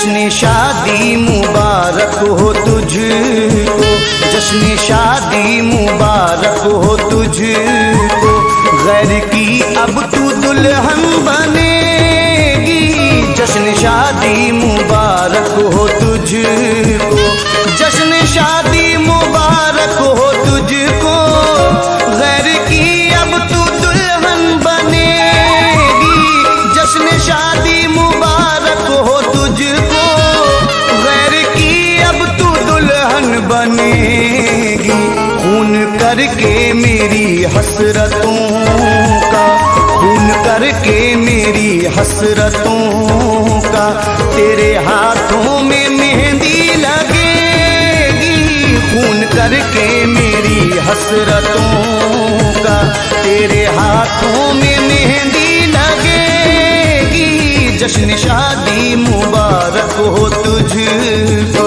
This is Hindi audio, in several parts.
जश्न शादी मुबारक हो तुझको, जश्न शादी मुबारक हो तुझको। गैर की अब तू दुल्हन बनेगी, जश्न शादी मुबारक हो तुझको, जश्न शादी मुबारक हो तुझको। गैर की अब तू दुल्हन बनेगी, जश्न शादी मुबारक हो तुझको। गैर की अब तू दुल्हन बनेगी। खून करके मेरी हसरतों का, खून करके मेरी हसरतों का, तेरे हाथों में मेहंदी लगेगी। खून करके मेरी हसरतों का, तेरे हाथों में मेहंदी लगेगी। जश्न शादी मुबारक हो तुझको।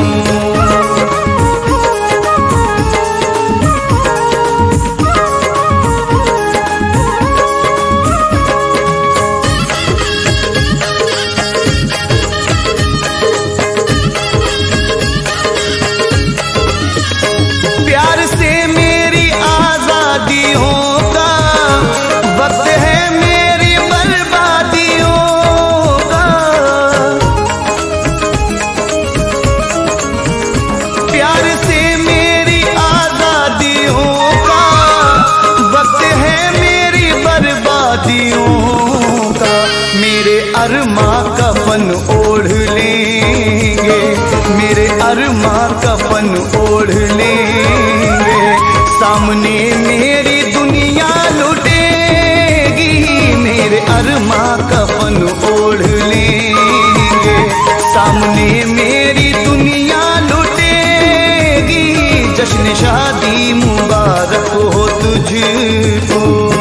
अरमा कफन ओढ़ लेंगे, मेरे अरमा कफन ओढ़ लेंगे। सामने मेरी दुनिया लुटेगी, मेरे अरमा कफन ओढ़ लेंगे। सामने मेरी दुनिया लुटेगी। जश्न शादी मुबारक हो तुझको।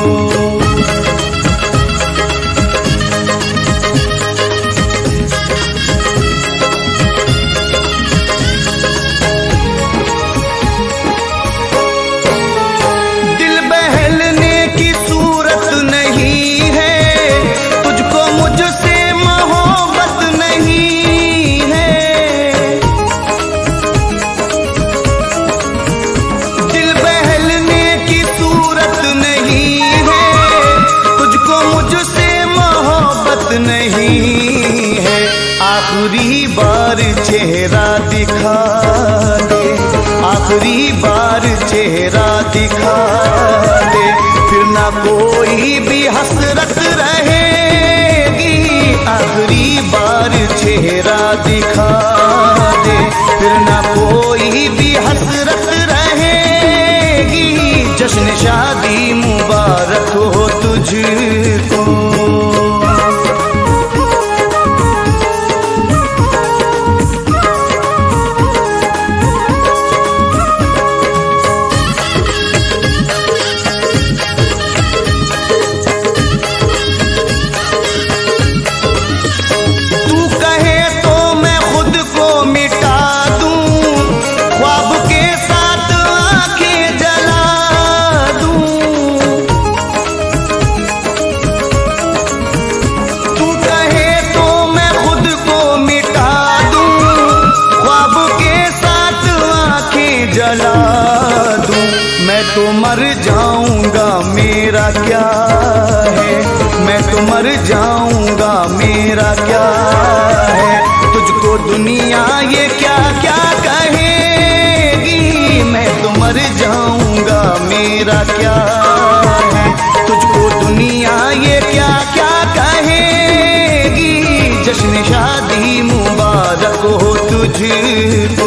नहीं है आखिरी बार चेहरा दिखा दे, आखिरी बार चेहरा दिखा दे। फिर ना कोई भी हसरत रहेगी, आखिरी बार चेहरा दिखा दे। फिर ना कोई भी हसरत रहेगी। जश्न शादी मुबारक हो तुझको। मैं तो मर जाऊंगा मेरा क्या है, मैं तो मर जाऊंगा मेरा क्या है। तुझको दुनिया ये क्या क्या कहेगी, मैं तो मर जाऊंगा मेरा क्या है। तुझको दुनिया ये क्या क्या कहेगी। जश्न शादी मुबारक हो तुझको।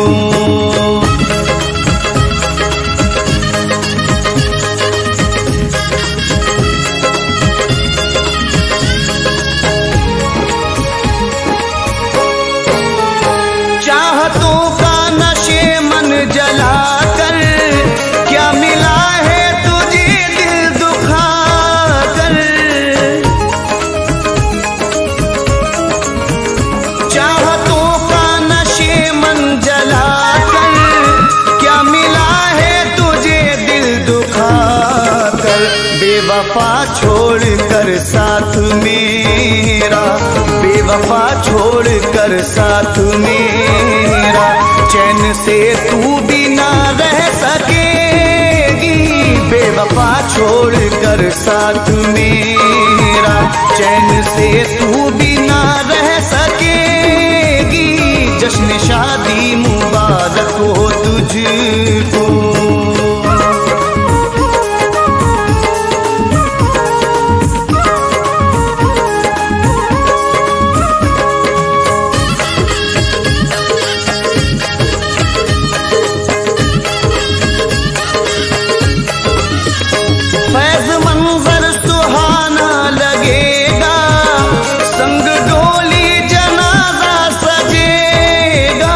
चाहतों का नशे मन जलाकर क्या मिला है तुझे दिल दुखा कर। चाहतों का नशे मन जलाकर क्या मिला है तुझे दिल दुखा कर। बेवफा छोड़ कर साथ मेरा, बेवफा बेवफा छोड़ कर साथ मेरा, चैन से तू भी ना रह सकेगी। बेवफा छोड़ कर साथ मेरा, चैन से तू भी ना रह सकेगी। जश्न शादी मुबारक हो तुझको। फैज मंजर सुहाना लगेगा, संग डोली जनाजा सजेगा।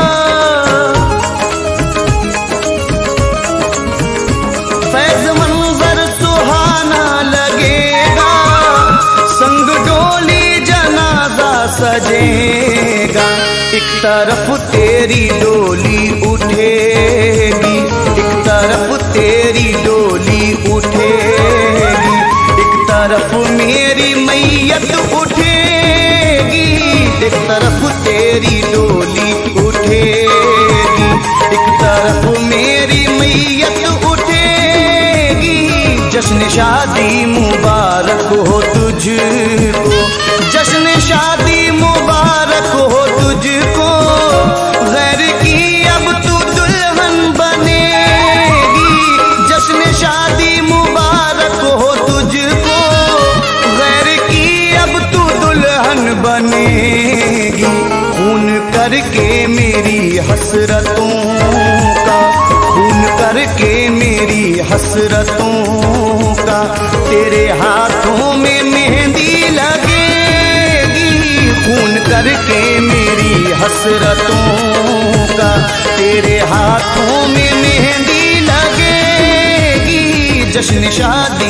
फैज मंजर सुहाना लगेगा, संग डोली जनाजा सजेगा। एक तरफ तेरी डोली उठेगी, एक तरफ तेरी डोली उठेगी, एक तरफ मेरी मैयत उठेगी। एक तरफ तेरी डोली उठेगी, एक तरफ मेरी मैयत उठेगी। जश्न शादी मुबारक हो तुझको, जश्न शादी मुबारक हो तुझको। गैर की अब तू दुल्हन बनेगी, जश्न शादी मुबारक हो तुझको। गैर की अब तू दुल्हन बनेगी। खून करके मेरी हसरतों का, खून करके मेरी हसरतों का, तेरे हाथों में मेहंदी लगेगी। खून करके मेरी हसरतों का, तेरे हाथों में मेहंदी लगेगी। जश्न शादी